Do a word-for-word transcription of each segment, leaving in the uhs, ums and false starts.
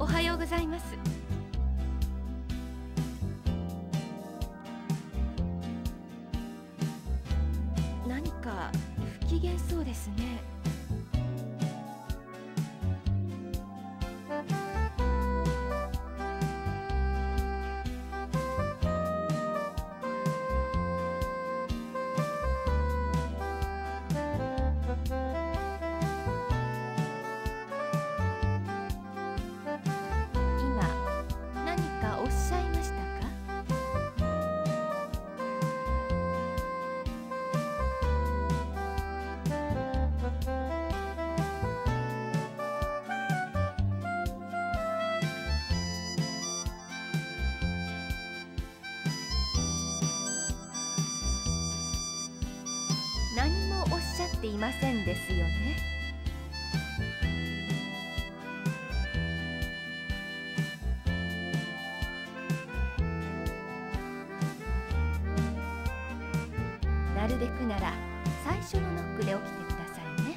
おはようございます。何か不機嫌そうですね。何もおっしゃっていませんですよね。なるべくなら最初のノックで起きてくださいね。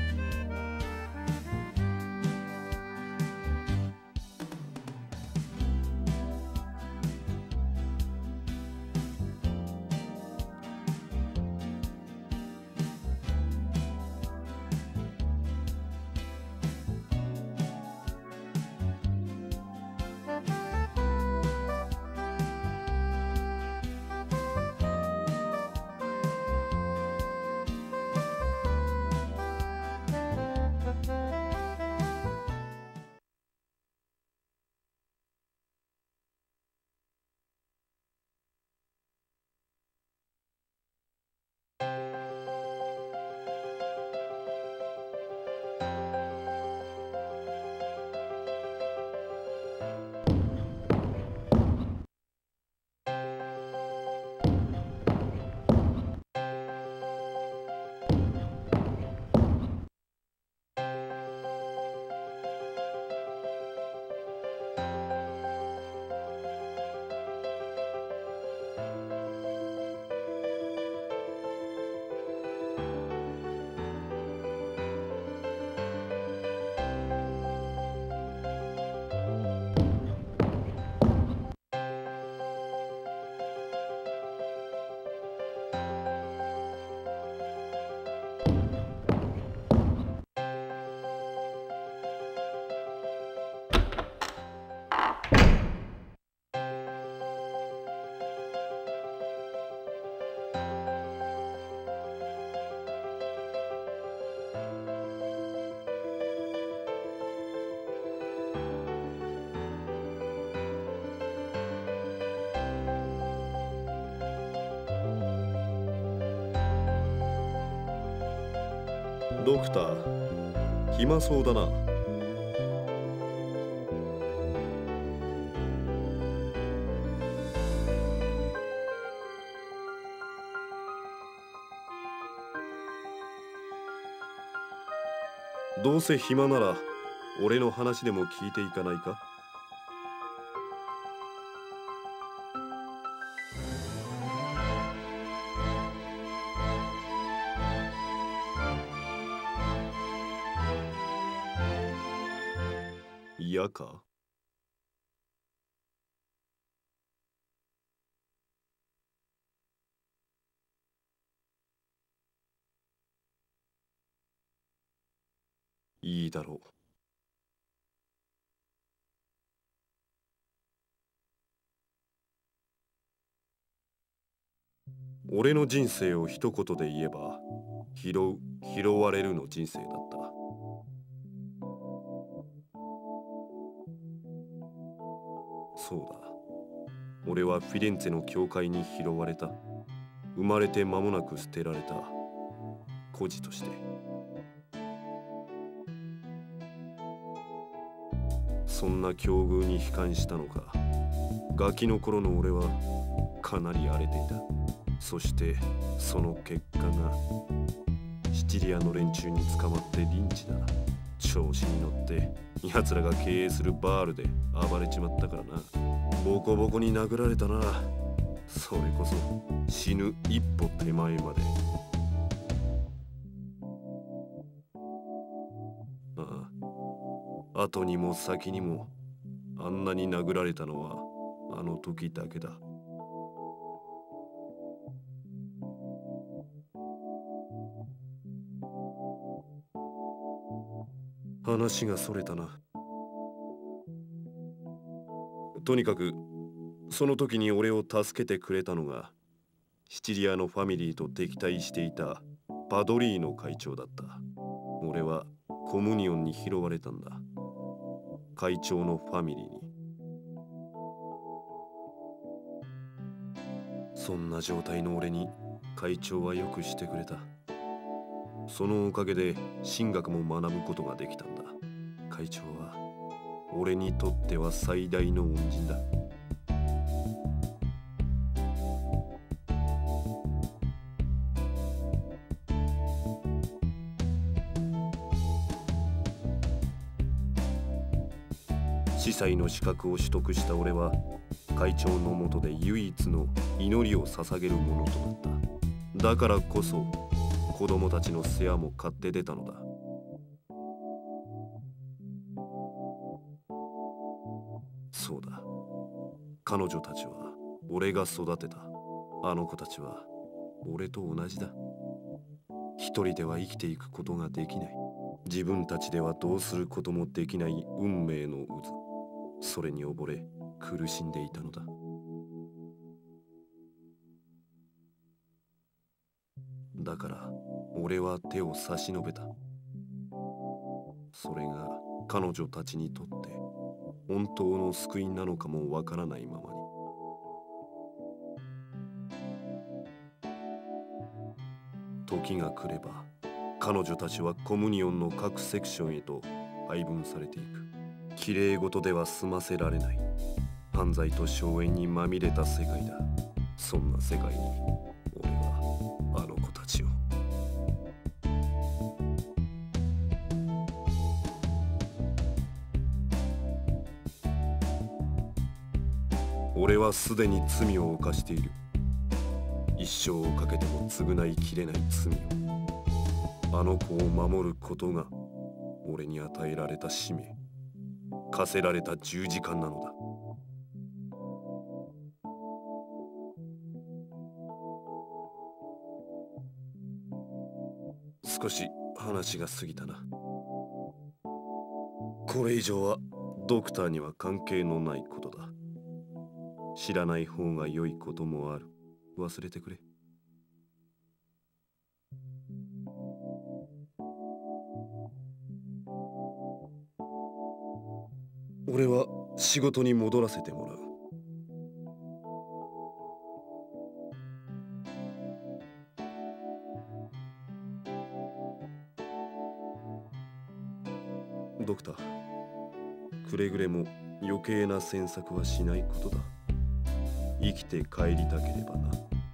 ドクター、暇そうだな。どうせ暇なら俺の話でも聞いていかないか？嫌か？いいだろう。俺の人生を一言で言えば、拾う、拾われるの人生だった。そうだ。俺はフィレンツェの教会に拾われた。生まれて間もなく捨てられた。孤児として。そんな境遇に悲観したのか、ガキの頃の俺はかなり荒れていた。そしてその結果がシチリアの連中に捕まってリンチだ。調子に乗って奴らが経営するバールで暴れちまったからな。ボコボコに殴られたな。それこそ死ぬ一歩手前まで。ああ、後にも先にもあんなに殴られたのはあの時だけだ。話がそれたな。とにかくその時に俺を助けてくれたのがシチリアのファミリーと敵対していたパドリーノ会長だった。俺はコムニオンに拾われたんだ。会長のファミリーに。そんな状態の俺に会長はよくしてくれた。そのおかげで神学も学ぶことができたんだ。会長は俺にとっては最大の恩人だ。司祭の資格を取得した俺は会長のもとで唯一の祈りを捧げるものとなった。だからこそ子供たちの世話も買って出たのだ。そうだ、彼女たちは俺が育てた。あの子たちは俺と同じだ。一人では生きていくことができない。自分たちではどうすることもできない運命の渦。それに溺れ苦しんでいたのだ。だから俺は手を差し伸べた。それが彼女たちにとって本当の救いなのかもわからないままに。時が来れば彼女たちはコムニオンの各セクションへと配分されていく。きれい事では済ませられない犯罪と荘園にまみれた世界だ。そんな世界に俺はあの子たちを。俺はすでに罪を犯している。一生をかけても償いきれない罪を。あの子を守ることが俺に与えられた使命、課せられた十字架なのだ。少し話が過ぎたな。これ以上はドクターには関係のないことだ。知らない方が良いこともある。忘れてくれ。俺は仕事に戻らせてもらう。ドクター、くれぐれも余計な詮索はしないことだ。生きて帰りたければな。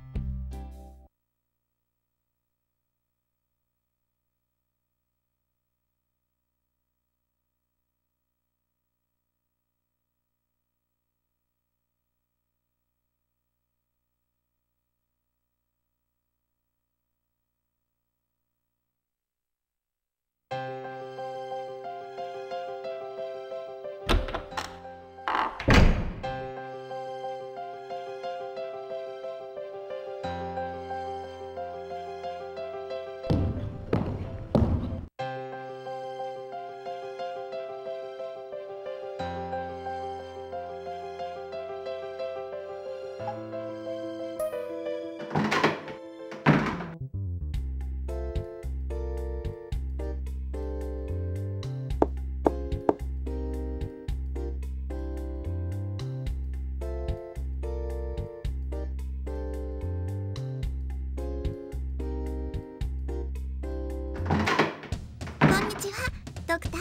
ドクター。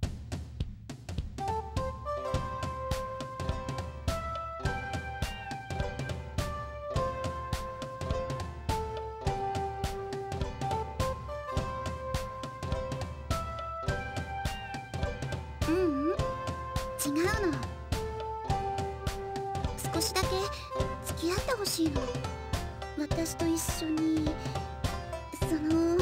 ううん、違うの。少しだけ付き合ってほしいの。私と一緒にその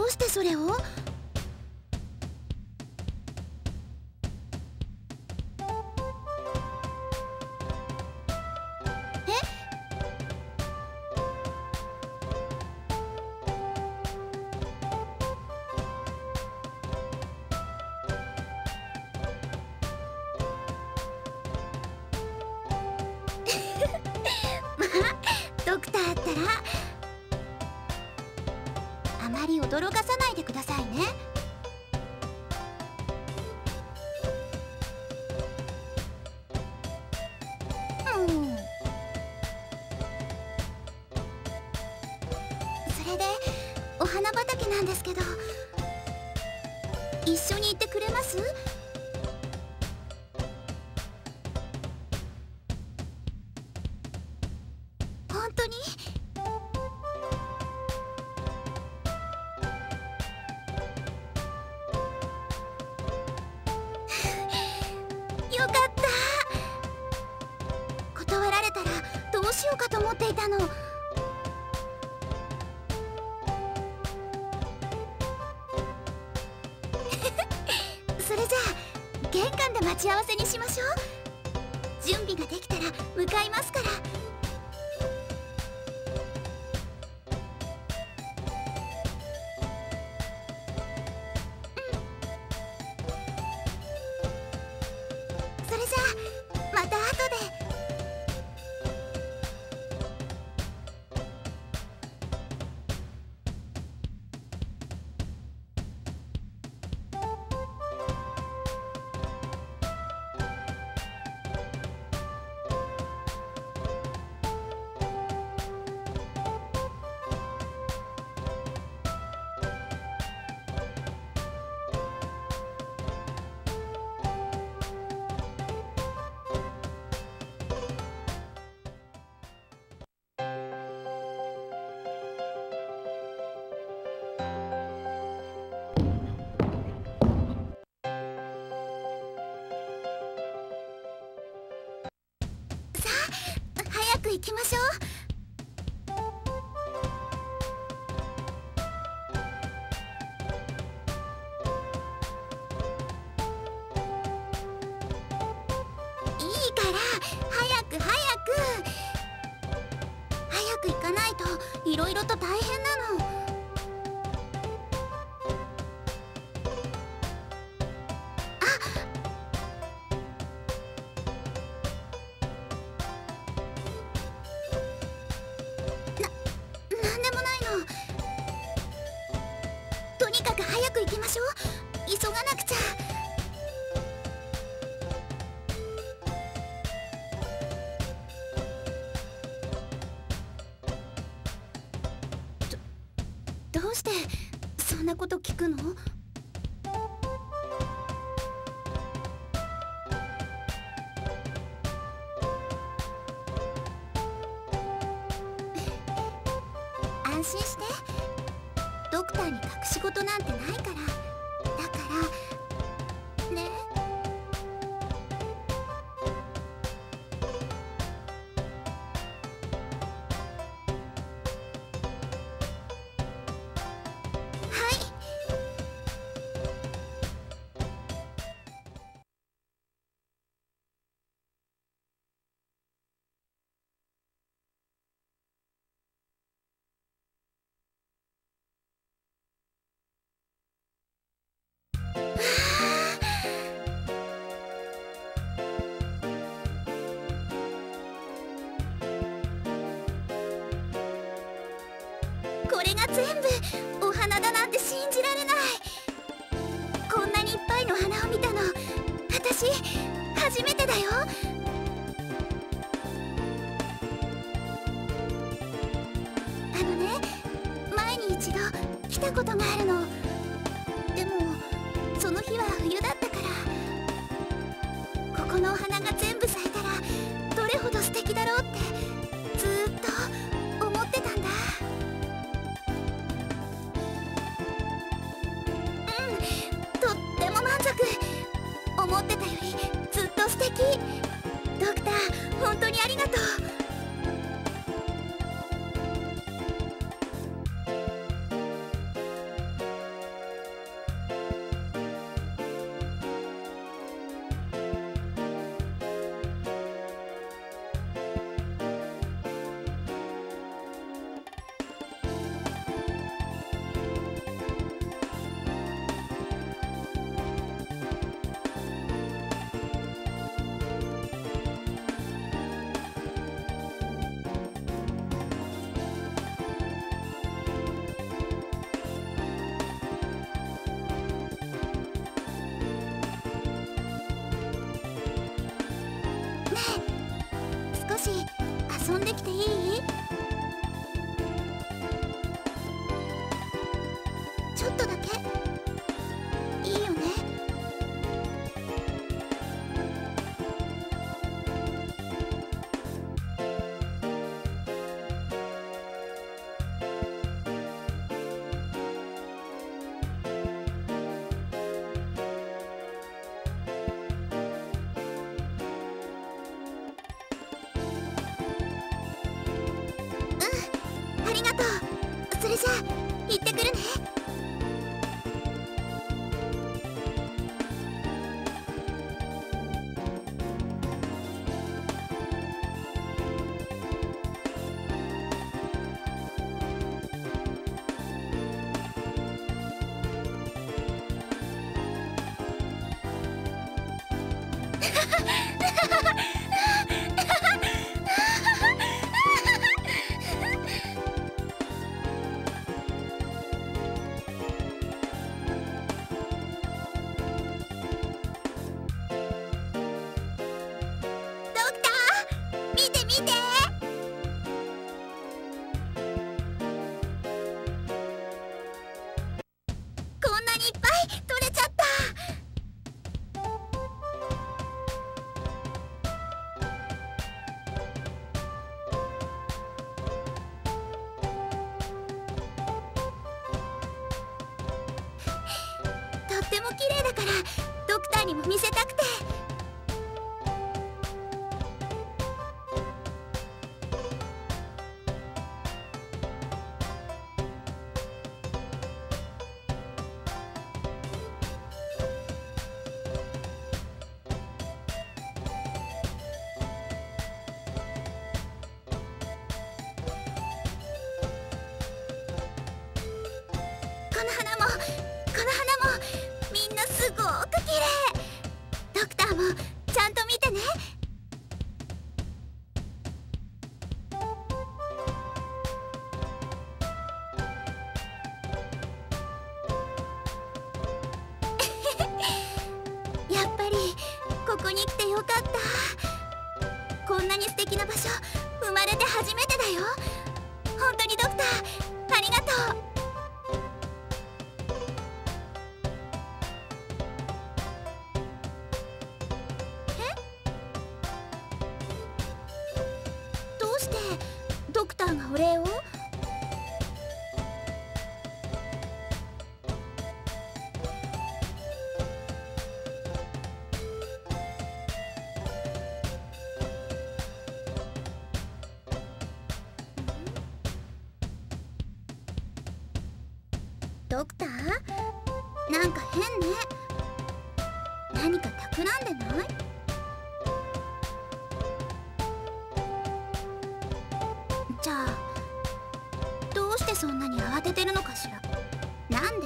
うしてそれを？ドクターったらあまり驚かさないでくださいね。うん。それでお花畑なんですけど、一緒に行ってくれます？本当に？よかった。断られたらどうしようかと思っていたの。それじゃあ玄関で待ち合わせにしましょう。準備ができたら向かいますから。それじゃあまた後で。早く行きましょう。いいから早く早く早く行かないといろいろと大変なの。なんでもないの。とにかく早く行きましょう。急がなくちゃ。ど、どうしてそんなこと聞くの？安心して。ドクターに隠し事なんてないから。だからね。はい。これが全部お花だなんて信じられない。こんなにいっぱいの花を見たの私初めてだよ。あのね、前に一度来たことがあるの。でもその日は冬だったから、ここのお花が全部咲いたらどれほど素敵だろうってずーっと思ってたんだ。とっても満足。思ってたよりずっと素敵。ドクター本当にありがとう。 ね。少し遊んできていい？ちょっとだけいいよね？ありがとう。それじゃあ行ってくるね。見て見て、こんなにいっぱい取れちゃった。とっても綺麗だからドクターにも見せたくて。この花もこの花もみんなすごく綺麗。ドクターもちゃんと見てね。やっぱりここに来てよかった。こんなに素敵な場所生まれて初めてだよ。本当にドクターありがとう。どうしてドクターがお礼を？ドクター？なんか変ね。何か企んでない？じゃあどうしてそんなに慌ててるのかしら。なんで？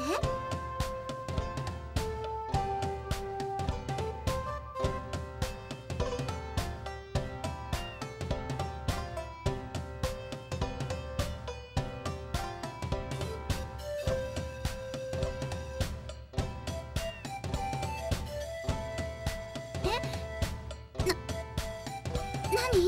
え？な、何？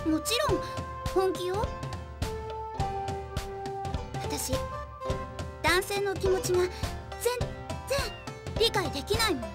もちろん本気よ。私男性の気持ちが全然理解できないもん。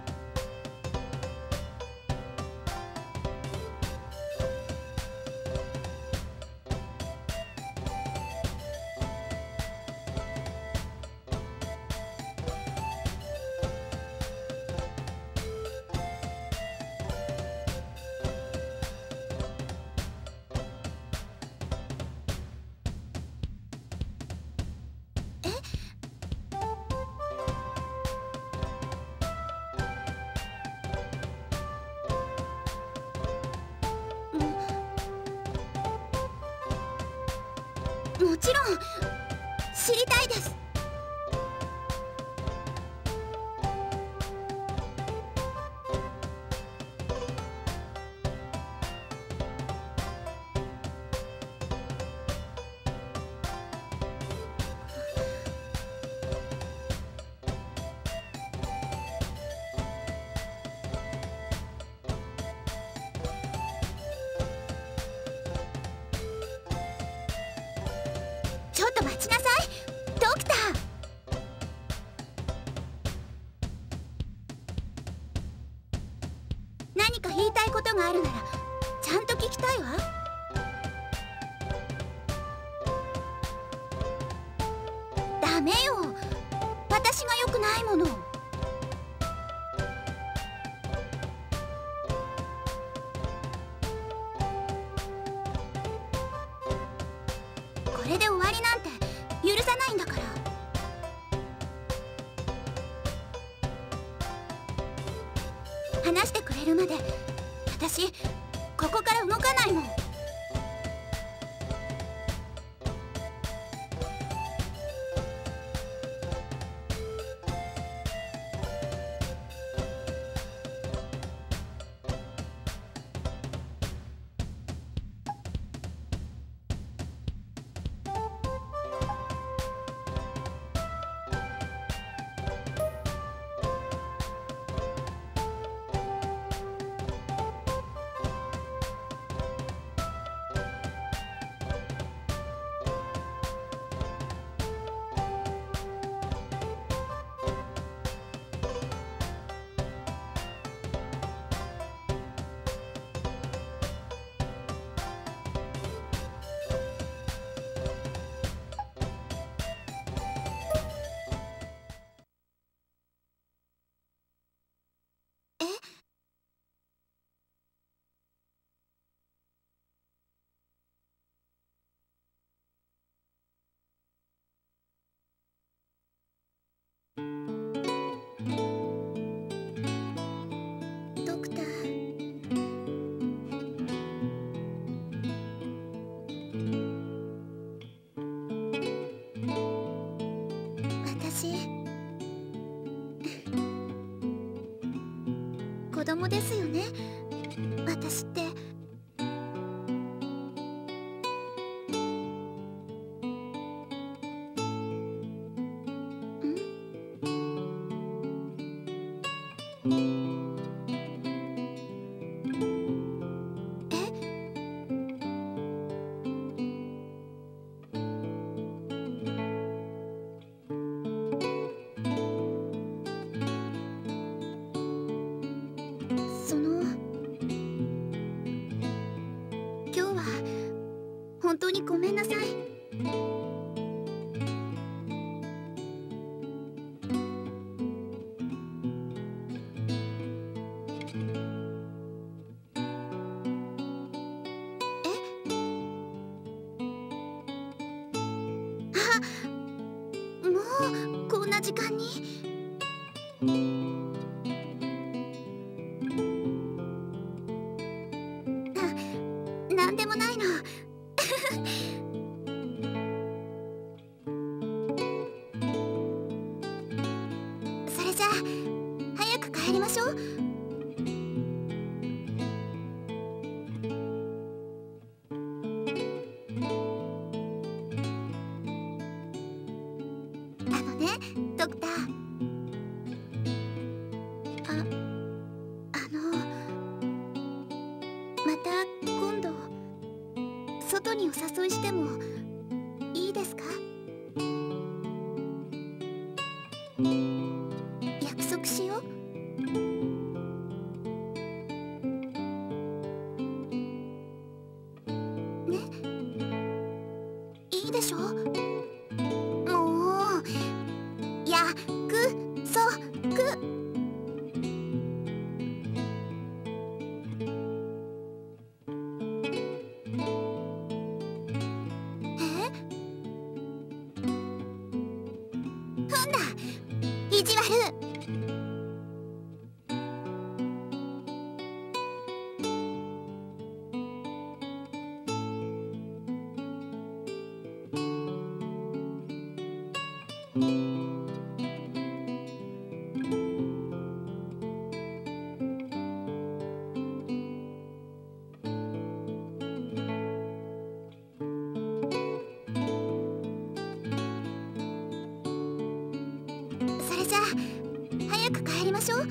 もちろん知りたいです。ちょっと待ちなさい、ドクター。何か言いたいことがあるならちゃんと聞きたいわ。ダメよ、私が良くないもの。これで終わりなんて許さないんだから。話してくれるまで私ここから動かないもん。ドクター、私子供ですよね、私って。その今日は本当にごめんなさい。もうこんな時間に。な、なんでもないの。それじゃあ早く帰りましょう。あのね、ドクター。あ、あのまた今度約束しよう。ね、いいでしょ。もう約束。意地悪。それじゃあ早く帰りましょう。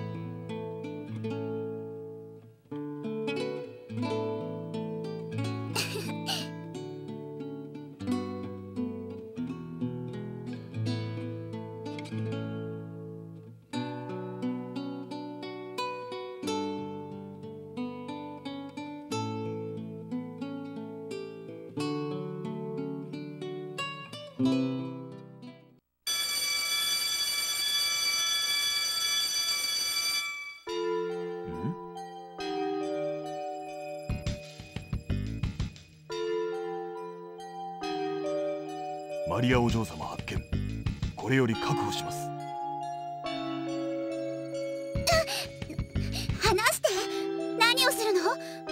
マリアお嬢様発見。これより確保します。 話して。何をするの？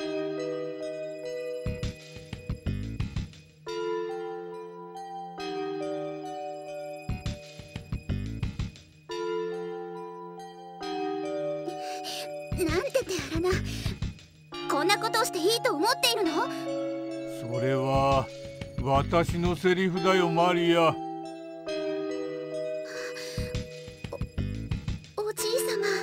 なんて手荒な。こんなことをしていいと思っているの？ それは私のセリフだよ、マリア。 お、おじい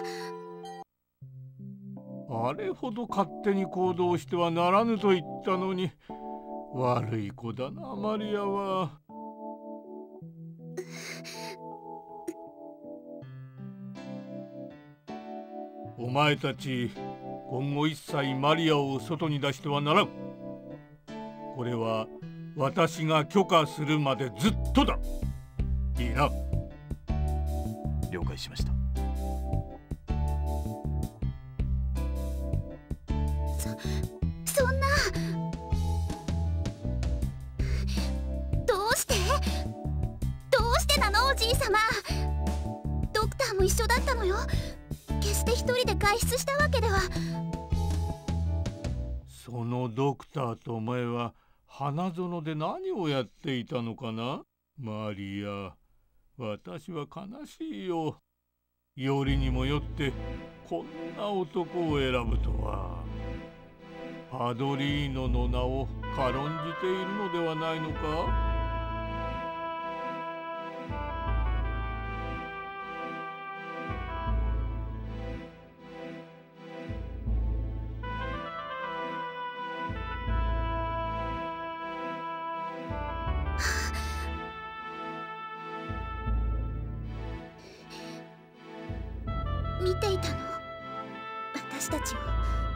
様。あれほど勝手に行動してはならぬと言ったのに、悪い子だな、マリアは。お前たち、今後一切マリアを外に出してはならん。これは私が許可するまでずっとだ。いいな。 了解しました。 そ、そんな。どうして？どうしてなの、おじいさま。ドクターも一緒だったのよ。決して一人で外出したわけでは。 そのドクターとお前は花園で何をやっていたのかな、マリア。私は悲しいよ。よりにもよってこんな男を選ぶとは。パドリーノの名を軽んじているのではないのか。 見ていたの？私たちを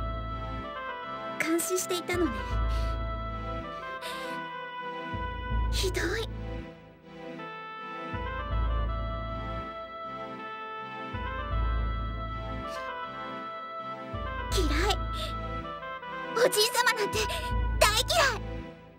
監視していたのね。ひどい。嫌い。おじいさまなんて大嫌い。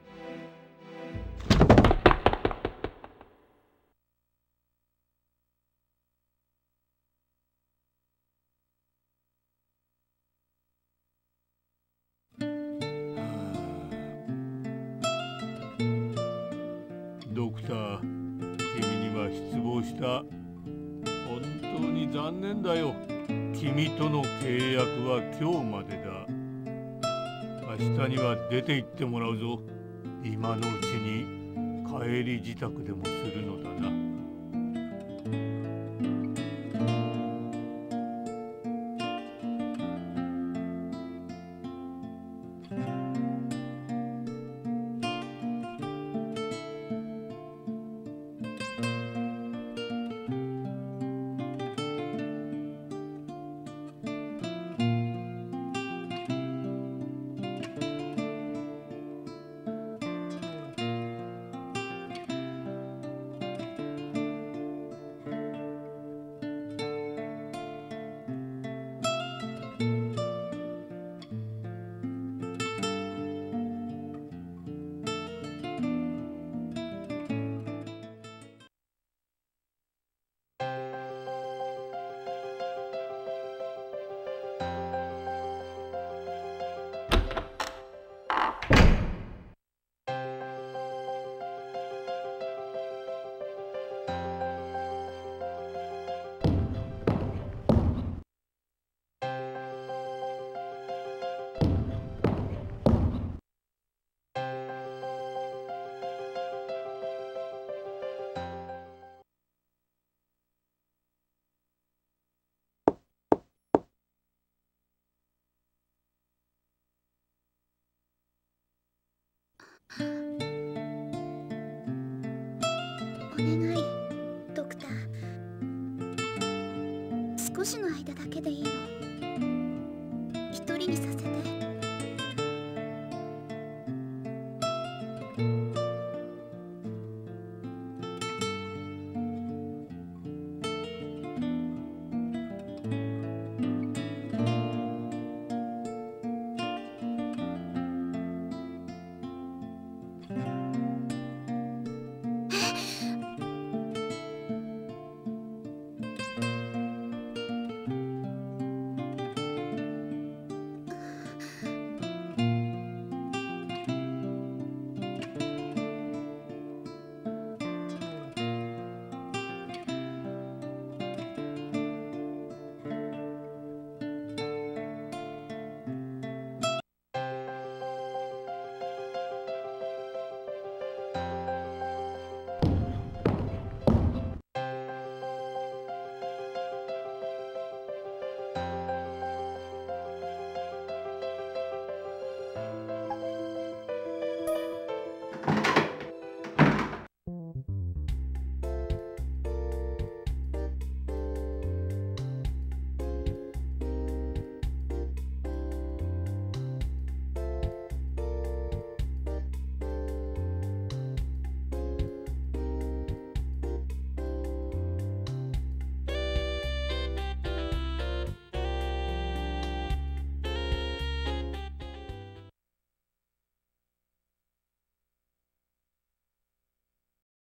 ドクター、君には失望した。本当に残念だよ。君との契約は今日までだ。明日には出て行ってもらうぞ。今のうちに帰り支度でもするのだな。 お願いドクター、少しの間だけでいいの。